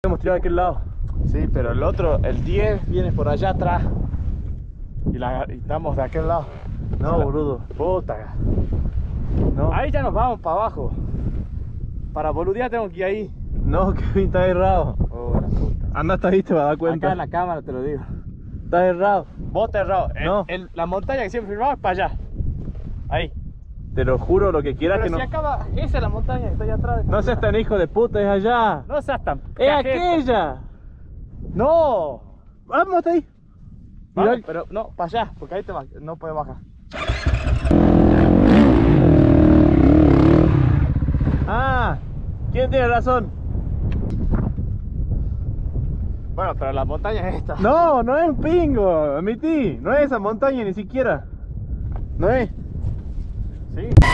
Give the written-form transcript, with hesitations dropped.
Hemos tirado de aquel lado. Sí, pero el otro, el 10 viene por allá atrás. Y estamos de aquel lado. No, boludo. Puta. No, Ahí ya nos vamos para abajo. Para boludear tengo que ir ahí. no, Kevin, está errado. Oh, la puta. Anda hasta ahí, te vas a dar cuenta. Acá en la cámara te lo digo. Está errado. Vos te errado. No. La montaña que siempre filmamos es para allá. Ahí. Te lo juro, lo que quieras Pero que si no. acaba, esa es la montaña que está allá atrás. No seas tan hijo de puta, es allá. No seas tan ¡Es cajeta. aquella! No. Vamos hasta ahí. Vamos, Mira, pero no, para allá, porque ahí no puedes bajar. Ah, ¿quién tiene razón? Bueno, pero la montaña es esta. No, no es un pingo, admití. No es esa montaña ni siquiera. No es. Sí.